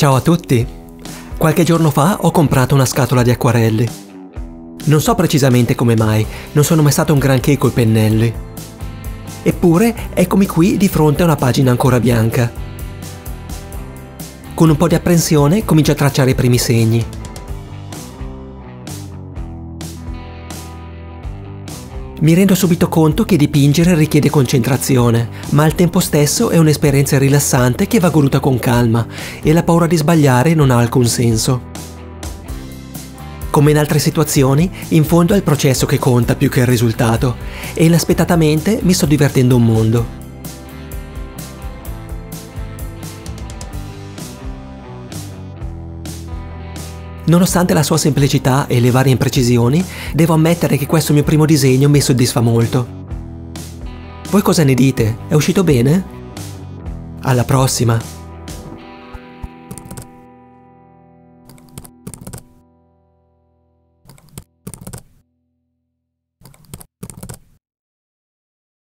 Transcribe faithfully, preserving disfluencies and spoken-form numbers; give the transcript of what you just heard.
Ciao a tutti! Qualche giorno fa ho comprato una scatola di acquarelli. Non so precisamente come mai, non sono mai stato un granché coi pennelli. Eppure, eccomi qui di fronte a una pagina ancora bianca. Con un po' di apprensione comincio a tracciare i primi segni. Mi rendo subito conto che dipingere richiede concentrazione, ma al tempo stesso è un'esperienza rilassante che va goduta con calma e la paura di sbagliare non ha alcun senso. Come in altre situazioni, in fondo è il processo che conta più che il risultato e inaspettatamente mi sto divertendo un mondo. Nonostante la sua semplicità e le varie imprecisioni, devo ammettere che questo mio primo disegno mi soddisfa molto. Voi cosa ne dite? È uscito bene? Alla prossima!